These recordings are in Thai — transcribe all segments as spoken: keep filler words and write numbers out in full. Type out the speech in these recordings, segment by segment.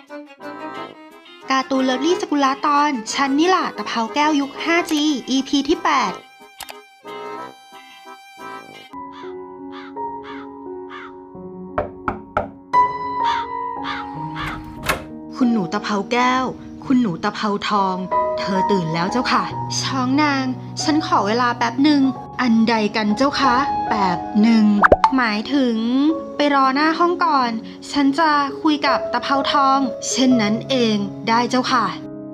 การ์ตูนเลิฟลี่สกุลาตอนฉันนี่ล่ะตะเภาแก้วยุค ห้าจี อี พี ที่ แปด คุณหนูตะเภาแก้วคุณหนูตะเภาทองเธอตื่นแล้วเจ้าค่ะช้องนางฉันขอเวลาแป๊บหนึ่งอันใดกันเจ้าคะแป๊บหนึ่งหมายถึงไปรอหน้าห้องก่อนฉันจะคุยกับตะเภาทองเช่นนั้นเองได้เจ้าค่ะ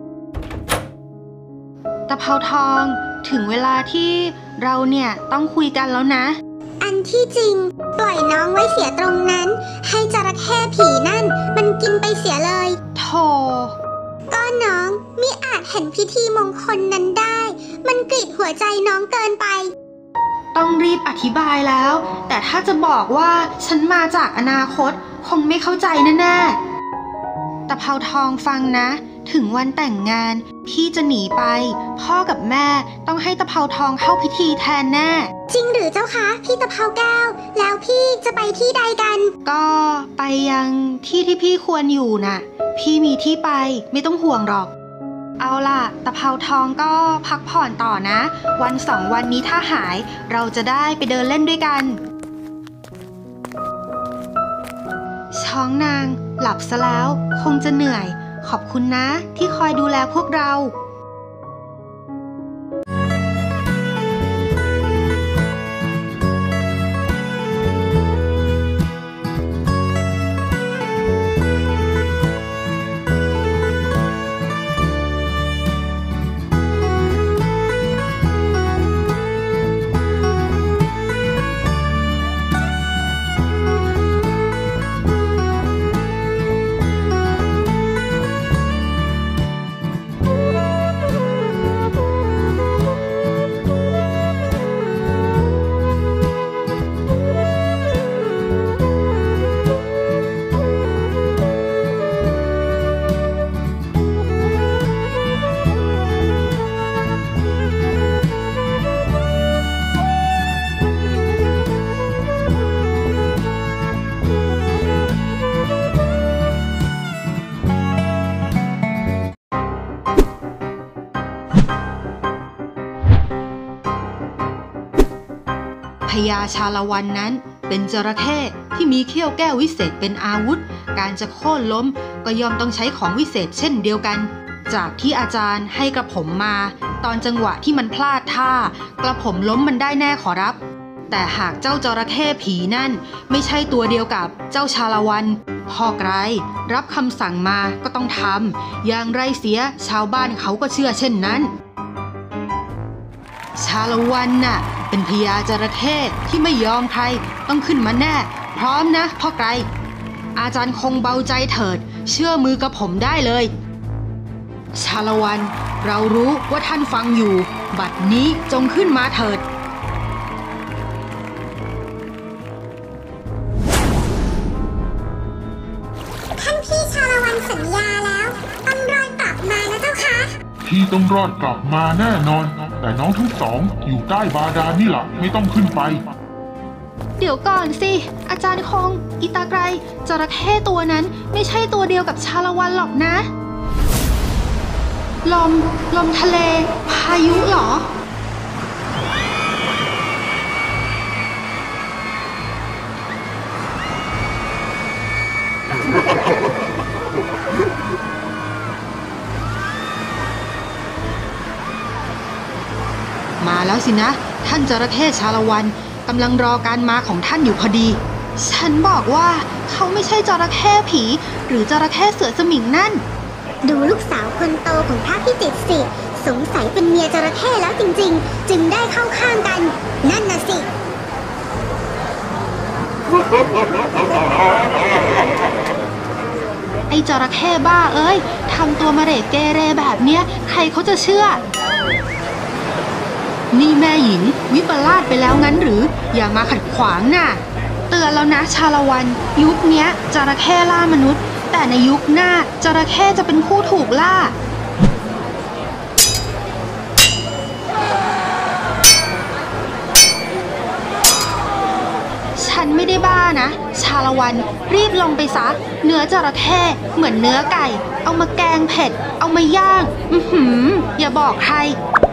ตะเภาทองถึงเวลาที่เราเนี่ยต้องคุยกันแล้วนะอันที่จริงปล่อยน้องไว้เสียตรงนั้นให้จระเข้ผีนั่นมันกินไปเสียเลยโธ่ก็น้องมิอาจเห็นพิธีมงคลนั้นได้มันกรีดหัวใจน้องเกินไปต้องรีบอธิบายแล้วแต่ถ้าจะบอกว่าฉันมาจากอนาคตคงไม่เข้าใจแน่ๆตะเภาทองฟังนะถึงวันแต่งงานพี่จะหนีไปพ่อกับแม่ต้องให้ตะเภาทองเข้าพิธีแทนแน่จริงหรือเจ้าคะพี่ตะเภาแก้วแล้วพี่จะไปที่ใดกันก็ไปยังที่ที่พี่ควรอยู่น่ะพี่มีที่ไปไม่ต้องห่วงหรอกเอาล่ะตะเภาทองก็พักผ่อนต่อนะวันสองวันนี้ถ้าหายเราจะได้ไปเดินเล่นด้วยกันช้องนางหลับซะแล้วคงจะเหนื่อยขอบคุณนะที่คอยดูแลพวกเราพญาชาละวันนั้นเป็นจระเข้ที่มีเขี้ยวแก้ววิเศษเป็นอาวุธการจะโค่นล้มก็ย่อมต้องใช้ของวิเศษเช่นเดียวกันจากที่อาจารย์ให้กระผมมาตอนจังหวะที่มันพลาดท่ากระผมล้มมันได้แน่ขอรับแต่หากเจ้าจระเข้ผีนั่นไม่ใช่ตัวเดียวกับเจ้าชาละวันพ่อไกรรับคำสั่งมาก็ต้องทำอย่างไรเสียชาวบ้านเขาก็เชื่อเช่นนั้นชาละวันน่ะเป็นพญาจระเข้ที่ไม่ยอมใครต้องขึ้นมาแน่พร้อมนะพ่อไกรอาจารย์คงเบาใจเถิดเชื่อมือกับผมได้เลยชาละวันเรารู้ว่าท่านฟังอยู่บัดนี้จงขึ้นมาเถิดท่านพี่ชาละวันสัญญาแล้วต้องรอดกลับมานะเจ้าคะพี่ต้องรอดกลับมาแน่นอนแต่น้องทั้งสองอยู่ใต้บาดาลนี่แหละไม่ต้องขึ้นไปเดี๋ยวก่อนสิอาจารย์คงอิตาไกรจระเข้ตัวนั้นไม่ใช่ตัวเดียวกับชาละวันหรอกนะลมลมทะเลพายุเหรอมาแล้วสินะท่านจระเข้ชาละวันกำลังรอการมาของท่านอยู่พอดีฉันบอกว่าเขาไม่ใช่จระเข้ผีหรือจระเข้เสือสมิงนั่นดูลูกสาวคนโตของพระพิจิตรสิสงสัยเป็นเมียจระเข้แล้วจริงๆจึงได้เข้าข้างกันนั่นน่ะสิไอ้จระเข้บ้าเอ้ยทำตัวมาเรเกเรแบบเนี้ยใครเขาจะเชื่อนี่แม่หญิงวิปลาสไปแล้วงั้นหรืออย่ามาขัดขวางน่ะเตือนแล้วนะชาละวันยุคเนี้ยจระเข้ล่ามนุษย์แต่ในยุคหน้าจระเข้จะเป็นผู้ถูกล่าฉันไม่ได้บ้านะชาละวันรีบลงไปซะเนื้อจระเข้เหมือนเนื้อไก่เอามาแกงเผ็ดเอามาย่างอือหืออย่าบอกใคร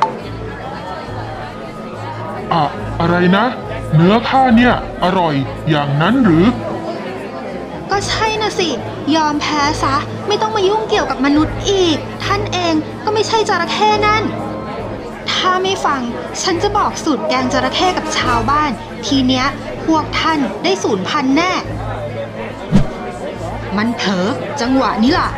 อะอะไรนะเนื้อข้าเนี่ยอร่อยอย่างนั้นหรือก็ใช่นะสิยอมแพ้ซะไม่ต้องมายุ่งเกี่ยวกับมนุษย์อีกท่านเองก็ไม่ใช่จระเข้นั่นถ้าไม่ฟังฉันจะบอกสูตรแกงจระเข้กับชาวบ้านทีเนี้ยพวกท่านได้สูญพันธุ์แน่มันเผลอจังหวะนี้ล่ะ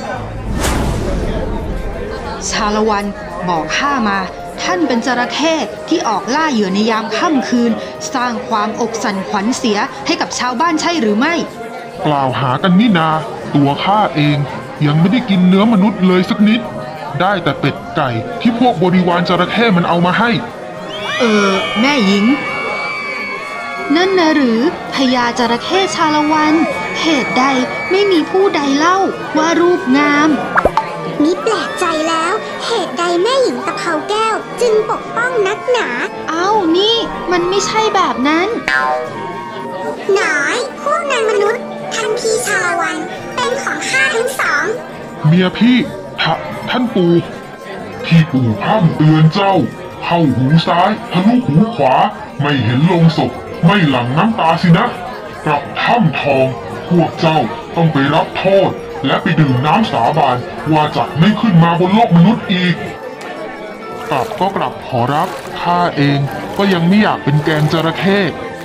ชาละวันบอกข้ามาท่านเป็นจระเข้ที่ออกล่าเหยื่อในยามค่ำคืนสร้างความอกสั่นขวัญเสียให้กับชาวบ้านใช่หรือไม่กล่าวหากันนี่นาตัวข้าเองยังไม่ได้กินเนื้อมนุษย์เลยสักนิดได้แต่เป็ดไก่ที่พวกบริวารจระเข้มันเอามาให้เออแม่หญิงนั่นนะหรือพญาจระเข้ชาละวันเหตุใดไม่มีผู้ใดเล่าว่ารูปงามมิแปลกใจแล้วเหตุใดแม่หญิงตะเภาแก้วจึงปกป้องนักหนาเอ้านี่มันไม่ใช่แบบนั้นหน่อยพวกนางมนุษย์ท่านพี่ชาละวันเป็นของข้าทั้งสองเมียพี่ทะท่านปู่ที่ปู่พร่ำเตือนเจ้าเข้าหูซ้ายทะลุหูขวาไม่เห็นลงศพไม่หลั่งน้ำตาสินะกลับถ้ำทองพวกเจ้าต้องไปรับโทษและไปดื่มน้ำสาบานว่าจะไม่ขึ้นมาบนโลกมนุษย์อีกกลับก็กลับขอรับข้าเองก็ยังไม่อยากเป็นแกงจระเข้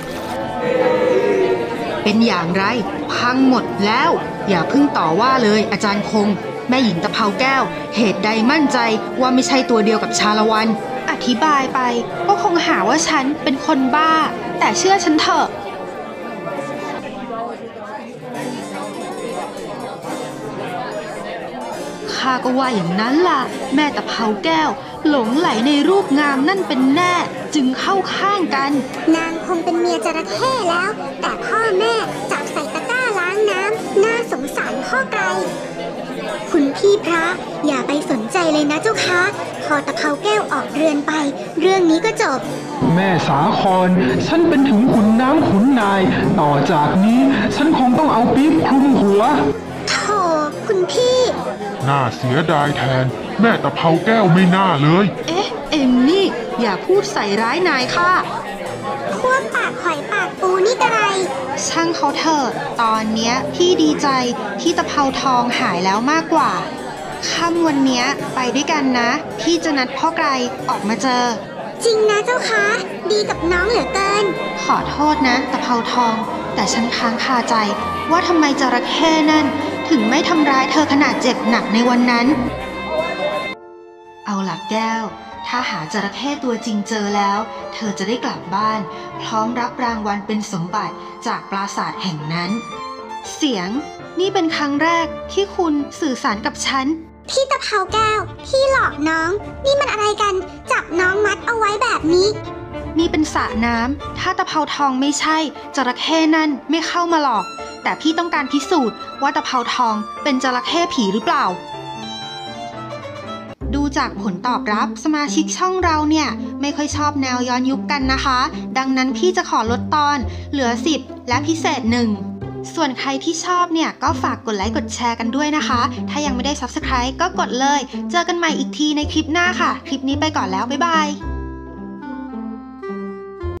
เป็นอย่างไรพังหมดแล้วอย่าเพิ่งต่อว่าเลยอาจารย์คงแม่หญิงตะเภาแก้วเหตุใดมั่นใจว่าไม่ใช่ตัวเดียวกับชาละวันอธิบายไปก็คงหาว่าฉันเป็นคนบ้าแต่เชื่อฉันเถอะข้าก็ว่าอย่างนั้นล่ะแม่ตะเภาแก้วหลงไหลในรูปงามนั่นเป็นแน่จึงเข้าข้างกันนางคงเป็นเมียจระเข้แล้วแต่พ่อแม่จับใส่ตะกร้าล้างน้ำน่าสงสารพ่อไกลคุณพี่พระอย่าไปสนใจเลยนะเจ้าคะพอตะเภาแก้วออกเรือนไปเรื่องนี้ก็จบแม่สาครฉันเป็นถึงขุนน้ำขุนนายต่อจากนี้ฉันคงต้องเอาปี๊บคลุมหัวโธ่คุณพี่น่าเสียดายแทนแม่ตะเภาแก้วไม่น่าเลยเอ๊ะเอ็มนี่อย่าพูดใส่ร้ายนายค่ะพวกปากหอยปากปูนี่อะไรช่างเขาเถอะตอนเนี้ยพี่ดีใจที่ตะเภาทองหายแล้วมากกว่าค่ำวันเนี้ยไปด้วยกันนะพี่จะนัดพ่อไกลออกมาเจอจริงนะเจ้าคะดีกับน้องเหลือเกินขอโทษนะตะเภาทองแต่ฉันค้างคาใจว่าทำไมจระเข้นั่นถึงไม่ทำร้ายเธอขนาดเจ็บหนักในวันนั้นเอาล่ะแก้วถ้าหาจระเข้ตัวจริงเจอแล้วเธอจะได้กลับบ้านพร้อมรับรางวัลเป็นสมบัติจากปราสาทแห่งนั้นเสียงนี่เป็นครั้งแรกที่คุณสื่อสารกับฉันพี่ตะเภาแก้วพี่หลอกน้องนี่มันอะไรกันจับน้องมัดเอาไว้แบบนี้นี่เป็นสระน้ำถ้าตะเภาทองไม่ใช่จระเข้นั่นไม่เข้ามาหรอกแต่พี่ต้องการพิสูจน์ว่าตะเภาทองเป็นจระเข้ผีหรือเปล่าดูจากผลตอบรับสมาชิกช่องเราเนี่ยไม่ค่อยชอบแนวย้อนยุคกันนะคะดังนั้นพี่จะขอลดตอนเหลือสิบและพิเศษหนึ่งส่วนใครที่ชอบเนี่ยก็ฝากกดไลค์กดแชร์กันด้วยนะคะถ้ายังไม่ได้ ซับสไครบ์ ก็กดเลยเจอกันใหม่อีกทีในคลิปหน้าค่ะคลิปนี้ไปก่อนแล้วบ๊ายบาย